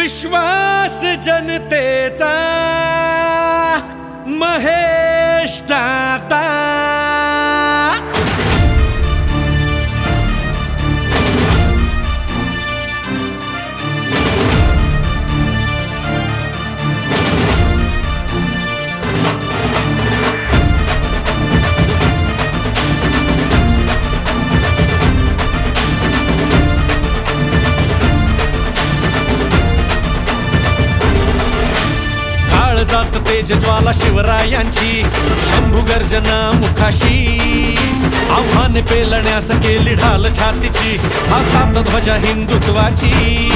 विश्वास जनतेचा महेश दाता। जात तेज ज्वाला शिवरायांची शंभू गर्जना मुखाशी, आव्हाने पेलण्यास केली ढाल छातीची, हातात ध्वजा हिंदुत्वाची।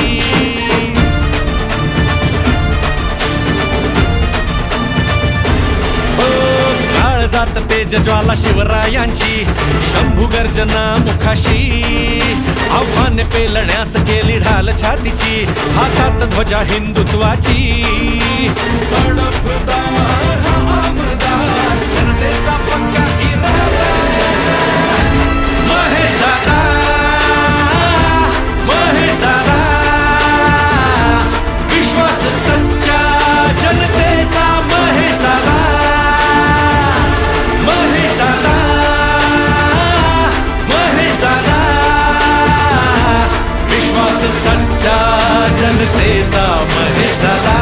काळ जात तेज ज्वाला शिवरायांची शंभू गर्जना मुखाशी, आव्हाने पेलण्यास केली ढाल छातीची, हातात ध्वजा हिंदुत्वाची। तडफदार हा आमदार जनतेचा पक्का इरादा, महेश दादा, महेश दादा, विश्वास सच्चा जनतेचा महेश दादा, महेश दादा, महेश दादा, विश्वास सच्चा जनतेचा महेश दादा।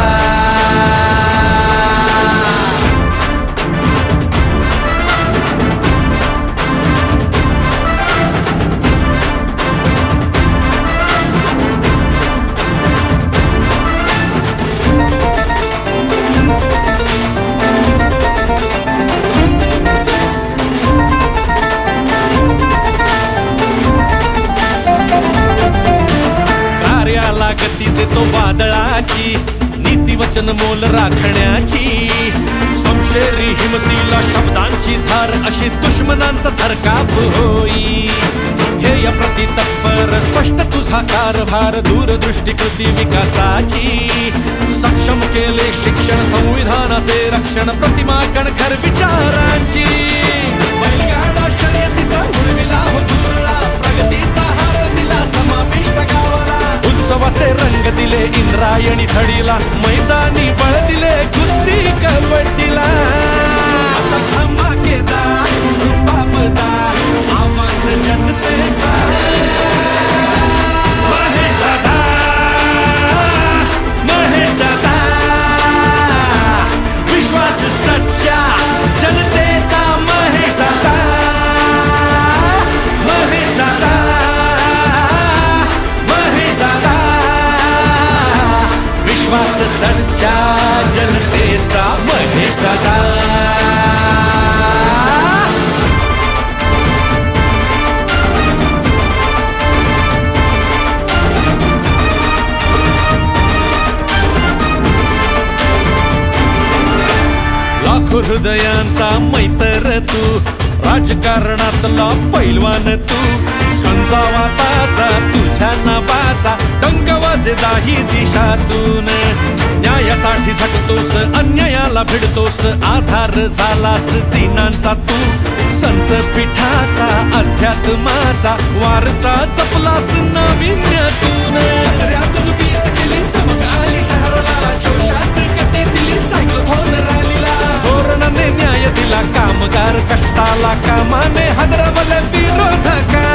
गती देतो वादळाची, नीती वचन मोल राखण्याची, समशेरी हिमतीला शब्दांची धार, अशी दुश्मनांचा थरकाप होई। ध्येय प्रति तत्पर स्पष्ट तुझा कारभार, दूरदृष्टी कृती विकासाची, सक्षम केले शिक्षण संविधानाचे रक्षण, प्रतिमा कणखर विचारांची। बैलगाडा शर्यतीचा उडविला हो धुरळा, प्रगतीचा हात दिला समाविष्ट गावाला, उत्सवाचे रंग दिले इंद्रायणी थडीला, मैदानी बळ दिले कुस्ती कबड्डीला। असा धमाकेदार रुबाबदार आवाज जनतेचा महेश दादा, महेश दादा, विश्वास सच्चा जनतेचा महेश दादा, महेश दादा, महेश दादा, विश्वास सच्चा जनतेचा महेश दादा। लाखो हृदयांचा मैत्र तू, राजकारणातला पैलवान तू, झंझावाताचा तुझ्या नावाचा डंक वाजे दाही दिशातून, न्यायासाठी झटतोस अन्यायाला भिडतोस, आधार झालास दिनांचा तू, संत पीठाचा अध्यात्माचा वारसा जपलास नाविन्यातून। कचऱ्यातून वीज केली चमक आली शहराला, जोशात गती दिली सायक्लोथॉन रॅलीला, धोरणाने न्याय दिला कामगार कष्टाला, कामाने हादरवले विरोधका,